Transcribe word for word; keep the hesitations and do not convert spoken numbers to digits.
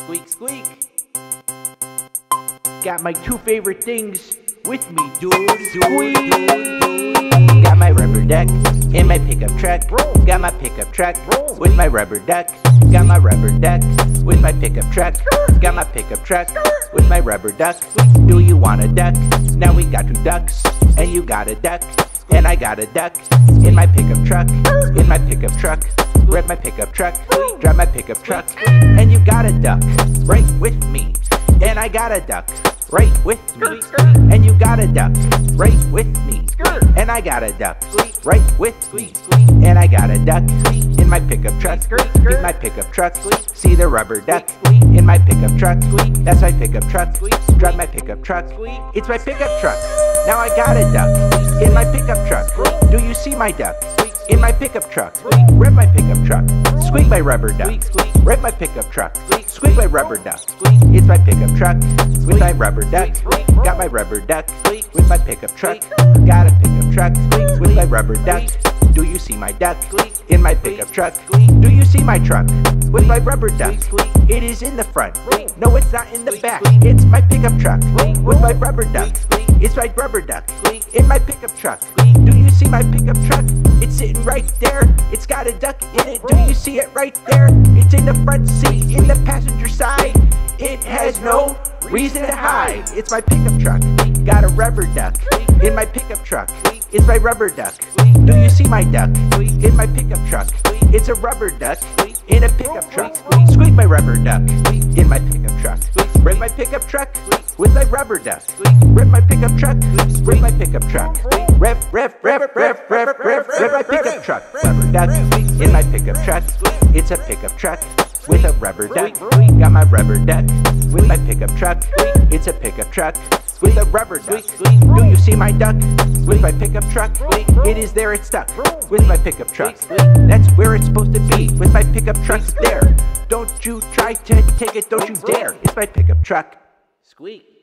Squeak, squeak. Got my two favorite things with me, dude. Squeak. Got my rubber duck in my pickup truck. Got my pickup truck with my rubber duck. Got my rubber duck with my pickup truck. Got my pickup truck with my rubber duck. Do you want a duck? Now we got two ducks, and you got a duck, and I got a duck in my pickup truck. In my pickup truck, grab my pickup truck, drive my pickup truck, and you got a duck right with me, and I got a duck right with me, and you got a duck right with me, and I got a duck right with me, and I got a duck in my pickup truck. In my pickup truck, see the rubber duck in my pickup truck. That's my pickup truck. Drive my pickup truck. It's my pickup truck. Now I got a duck in my pickup truck. Do you see my duck in my pickup truck? Rev my pickup truck. Squeak my rubber duck. Rev my pickup truck. Squeak my rubber duck. It's my pickup truck with my rubber duck. Got my rubber duck with my pickup truck. Got a pickup truck with my rubber duck. Do you see my duck in my pickup truck? Do you see my truck with my rubber duck? It is in the front. No, it's not in the back. It's my pickup truck with my rubber duck. It's my rubber duck in my pickup truck. Do you see my pickup truck? It's sitting right there. It's got a duck in it. Do you see it right there? It's in the front seat, in the passenger side. It has no reason to hide. It's my pickup truck. Got a rubber duck in my pickup truck. It's my rubber duck. Do you see my duck in my pickup truck? It's a rubber duck in a pickup truck. Squeak my rubber duck in my pickup truck. Rev my pickup truck with my rubber duck. Rev my pickup truck. Rev my pickup truck. Rev, rev, rev, rev, rev, rev, rev my pickup truck. Rubber duck in my pickup truck. It's a pickup truck with a rubber duck. Got my rubber duck with my pickup truck. It's a pickup truck with a rubber duck. Do you see my duck with my pickup truck? It is there, it's stuck with my pickup truck. That's where it's supposed to be with my pickup truck there. Don't you try to take it, don't you dare. It's my pickup truck. Squeak.